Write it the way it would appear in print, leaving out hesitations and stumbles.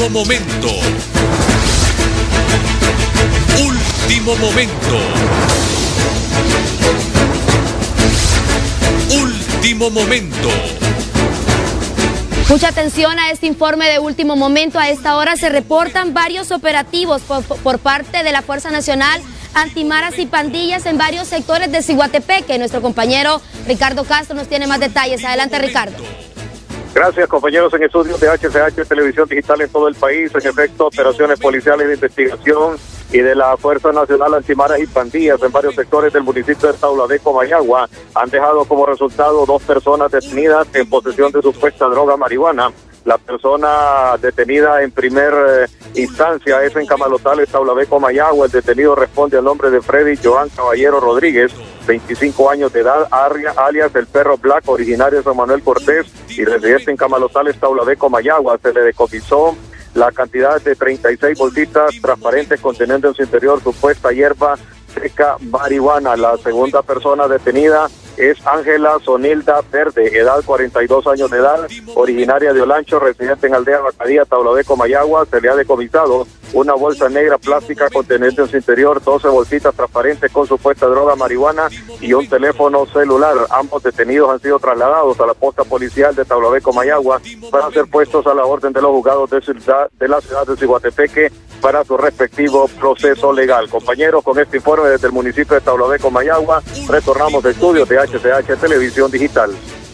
Último momento. Último momento. Último momento. Mucha atención a este informe de último momento. A esta hora se reportan varios operativos por parte de la Fuerza Nacional Antimaras y Pandillas en varios sectores de Ciguatepeque. Nuestro compañero Ricardo Castro nos tiene más detalles. Adelante, Ricardo. Gracias, compañeros en estudios de HCH Televisión Digital en todo el país. En efecto, operaciones policiales de investigación y de la Fuerza Nacional Antimaras y Pandillas en varios sectores del municipio de Taulaveco, Mayagua, han dejado como resultado 2 personas detenidas en posesión de supuesta droga marihuana. La persona detenida en primer instancia es en Camalotales, Taulaveco, Mayagua. El detenido responde al nombre de Freddy Joan Caballero Rodríguez, 25 años de edad, alias el Perro Black, originario de San Manuel Cortés y residente en Camalotales, Taulaveco, Mayagua. Se le decomisó la cantidad de 36 bolsitas transparentes conteniendo en su interior supuesta hierba seca marihuana. La segunda persona detenida es Ángela Sonilda Verde, edad 42 años de edad, originaria de Olancho, residente en Aldea Bacadía, Taulaveco, Mayagua. Se le ha decomisado una bolsa negra plástica conteniendo en su interior 12 bolsitas transparentes con supuesta droga marihuana y un teléfono celular. Ambos detenidos han sido trasladados a la posta policial de Taulaveco, Mayagua, para ser puestos a la orden de los juzgados de la ciudad de Ciguatepeque para su respectivo proceso legal. Compañeros, con este informe desde el municipio de Taulaveco, Mayagua, retornamos de estudios de HCH Televisión Digital.